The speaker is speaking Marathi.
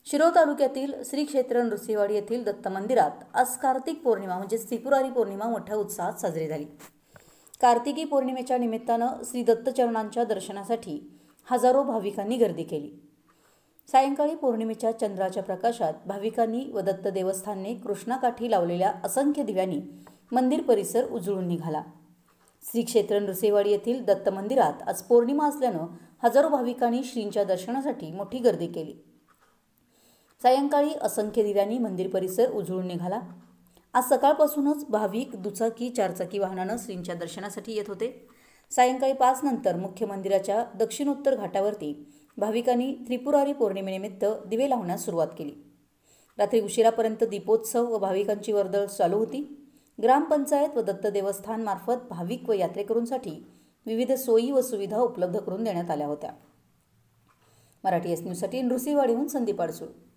शिरोळ तालुक्यातील श्री क्षेत्र नृसिंहवाडी येथील दत्त मंदिरात आज कार्तिक पौर्णिमा म्हणजे त्रिपुरारी पौर्णिमा मोठ्या उत्साहात साजरी झाली। कार्तिकी पौर्णिमेच्या निमित्तानं श्री दत्तचरणांच्या दर्शनासाठी हजारो भाविकांनी गर्दी केली। सायंकाळी पौर्णिमेच्या चंद्राच्या प्रकाशात भाविकांनी व दत्त देवस्थानने कृष्णाकाठी लावलेल्या असंख्य दिव्यांनी मंदिर परिसर उजळून निघाला। श्री क्षेत्र नृसिंहवाडी येथील दत्त मंदिरात आज पौर्णिमा असल्यानं हजारो भाविकांनी श्रींच्या दर्शनासाठी मोठी गर्दी केली। सायंकाळी असंख्य दिव्यांनी मंदिर परिसर उजळून निघाला। आज सकाळपासूनच भाविक दुचाकी चारचाकी वाहनानं श्रींच्या दर्शनासाठी येत होते। सायंकाळी 5 नंतर मुख्य मंदिराच्या दक्षिणोत्तर घाटावरती भाविकांनी त्रिपुरारी पौर्णिमेनिमित्त दिवे लावण्यास सुरुवात केली। रात्री उशिरापर्यंत दीपोत्सव व भाविकांची वर्दळ चालू होती। ग्रामपंचायत व दत्त देवस्थान मार्फत भाविक व यात्रेकरूंसाठी विविध सोयी व सुविधा उपलब्ध करून देण्यात आल्या होत्या। मराठी एस न्यूजसाठी नृसिंहवाडीहून संदीप अडसूळ।